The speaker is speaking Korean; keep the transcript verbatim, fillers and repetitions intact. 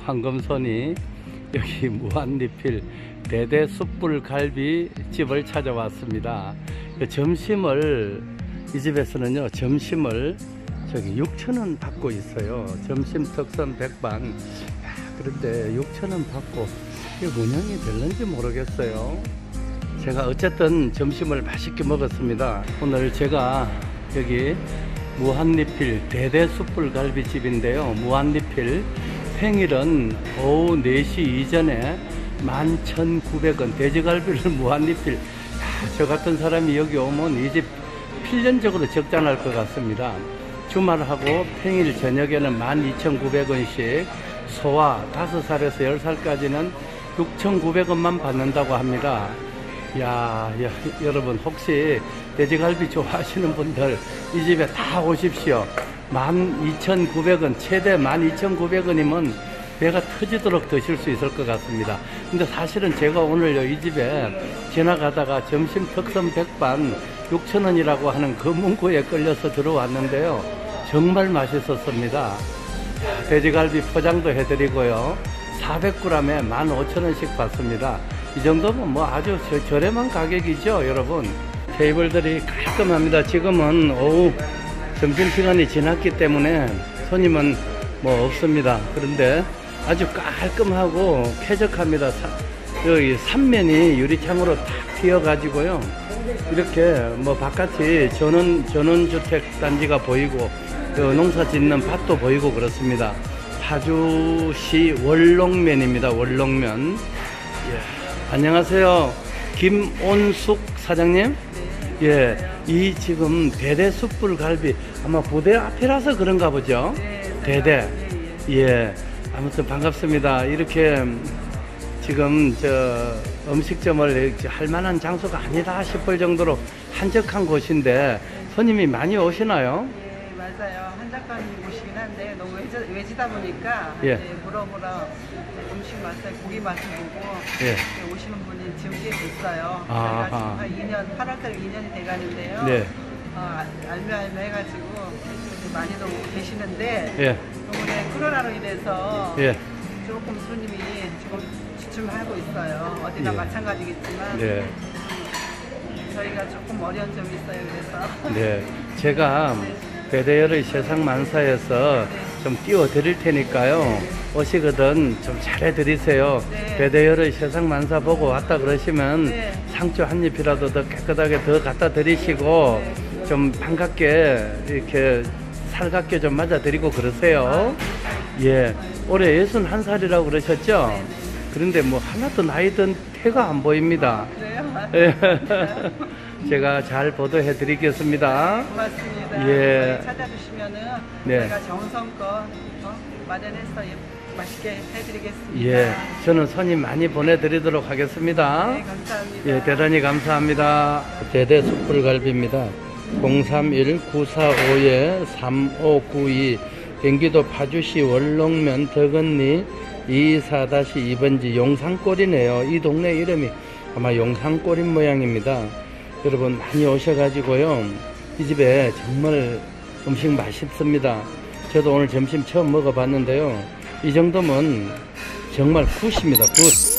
황금손이 여기 무한리필 대대 숯불갈비 집을 찾아왔습니다. 점심을 이 집에서는요, 점심을 저기 육천 원 받고 있어요. 점심 특선 백반. 그런데 육천 원 받고 이게 운영이 될는지 모르겠어요. 제가 어쨌든 점심을 맛있게 먹었습니다. 오늘 제가 여기 무한리필 대대 숯불갈비집인데요, 무한리필 평일은 오후 네 시 이전에 만 천구백 원 돼지갈비를 무한리필. 야, 저 같은 사람이 여기 오면 이 집 필연적으로 적장할 것 같습니다. 주말하고 평일 저녁에는 만 이천구백 원씩, 소와 다섯 살에서 열 살까지는 육천구백 원만 받는다고 합니다. 야, 야, 여러분 혹시 돼지갈비 좋아하시는 분들 이 집에 다 오십시오. 만 이천구백 원, 최대 만 이천구백 원이면 배가 터지도록 드실 수 있을 것 같습니다. 근데 사실은 제가 오늘 이 집에 지나가다가 점심 특선 백반 육천 원이라고 하는 그 문구에 끌려서 들어왔는데요, 정말 맛있었습니다. 돼지갈비 포장도 해드리고요, 사백 그램에 만 오천 원씩 받습니다. 이 정도면 뭐 아주 저, 저렴한 가격이죠, 여러분. 테이블들이 깔끔합니다. 지금은 오후 점심시간이 지났기 때문에 손님은 뭐 없습니다. 그런데 아주 깔끔하고 쾌적합니다. 사, 여기 삼면이 유리창으로 탁 트여 가지고요, 이렇게 뭐 바깥이 전원 전원주택 단지가 보이고 농사 짓는 밭도 보이고 그렇습니다. 파주시 월롱면입니다. 월롱면. 예. 안녕하세요, 김온숙 사장님. 예, 이 지금 대대 숯불갈비 아마 부대 앞이라서 그런가 보죠. 대대. 예, 아무튼 반갑습니다. 이렇게 지금 저 음식점을 할 만한 장소가 아니다 싶을 정도로 한적한 곳인데 손님이 많이 오시나요? 네, 맞아요. 한적한 곳이긴 한데 너무 외지, 외지다 보니까 예. 이제 물어보러 음식 맛을, 고기 맛을 보고 예. 오시는 분이 지금 꽤 있어요. 아하. 저희가 지금 한 이 년, 팔월달 이 년이 돼가는데요. 네. 어, 알매알매 해가지고 많이도 오고 계시는데, 예. 이번에 코로나로 인해서 예. 조금 손님이 지금 주춤하고 있어요. 어디나 예. 마찬가지겠지만 네. 저희가 조금 어려운 점이 있어요. 그래서 네. 제가 배대열의 세상 만사에서 좀 띄워 드릴 테니까요, 오시거든 좀 잘해 드리세요. 네. 배대열의 세상 만사 보고 왔다 그러시면 네. 상추 한 잎이라도 더 깨끗하게 더 갖다 드리시고, 네. 좀 반갑게 이렇게 살갑게 좀 맞아 드리고 그러세요. 예. 올해 예순한 살이라고 그러셨죠? 네. 그런데 뭐 하나도 나이 든 태가 안 보입니다. 그래요? 예. 제가 잘 보도해 드리겠습니다. 고맙습니다. 예. 저희 찾아주시면은 네. 저희가 정성껏 어? 마련해서 예, 맛있게 해드리겠습니다. 예, 저는 손님 많이 보내드리도록 하겠습니다. 네, 감사합니다. 예, 대단히 감사합니다. 대대 숯불갈비입니다. 공삼일 구사오 삼오구이, 경기도 파주시 월롱면 덕은리 이십사 이 번지 용산골이네요. 이 동네 이름이 아마 용산골인 모양입니다. 여러분 많이 오셔가지고요, 이 집에 정말 음식 맛있습니다. 저도 오늘 점심 처음 먹어봤는데요, 이 정도면 정말 굿입니다. 굿.